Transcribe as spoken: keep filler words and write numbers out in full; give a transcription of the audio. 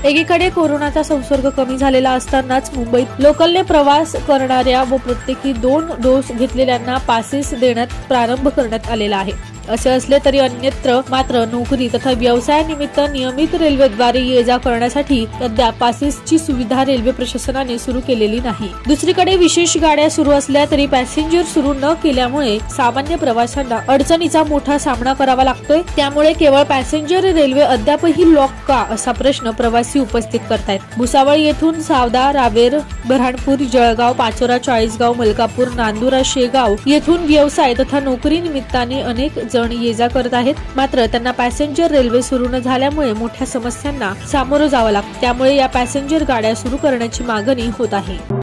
एकीकडे कोरोनाचा संसर्ग कमी झालेला असतानाच मुंबईत लोकलने प्रवास करणाऱ्या व प्रत्येकी दोन डोस घेतलेल्यांना पासेस देण्यात प्रारंभ करण्यात आलेला आहे। असे असले तरी अन्यत्र मात्र नोकरी तथा व्यवसायानिमित्त नियमित रेल्वेद्वारे ये जा करण्यासाठी अद्याप पासेसची सुविधा रेल्वे प्रशासनाने सुरू केलेली नाही। दुसरीकडे विशेष गाड्या सुरू असल्या तरी पॅसेंजर सुरू न केल्यामुळे सामान्य प्रवाशांना अडचणीचा मोठा सामना करावा लागतोय। त्यामुळे केवळ पॅसेंजर रेल्वे अद्यापही लॉक का असा प्रश्न प्रवासी उपस्थित करतायत। भुसावळ येथून सावदा, रावेर, बऱ्हाणपूर, जळगाव, पाचोरा, चाळीसगाव, मलकापूर, नांदुरा, शेगाव येथून व्यवसाय तथा नोकरी निमित्ताने अनेक जण ये जा करत आहेत। मात्र त्यांना पॅसेंजर रेल्वे सुरू न झाल्यामुळे मोठ्या समस्यांना सामोरं जावं लागतं। त्यामुळे या पॅसेंजर गाड्या सुरू करण्याची मागणी होत आहे।